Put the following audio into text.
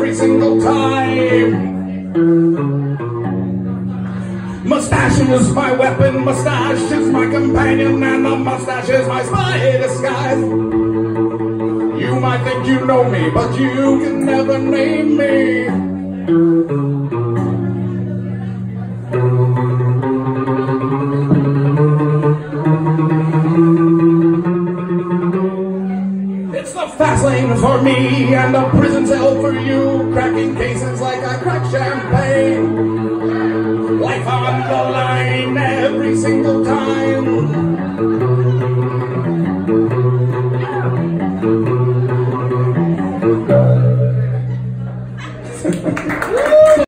every single time. Mustache is my weapon, mustache is my companion, and the mustache is my spy disguise. You might think you know me, but you can never name me. It's the fast lane for me and the prison cell for you, cracking cases like I crack champagne. Life on the line every single time.